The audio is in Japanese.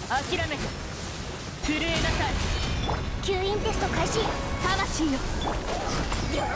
諦めて震えなさい。吸引テスト開始。魂よ。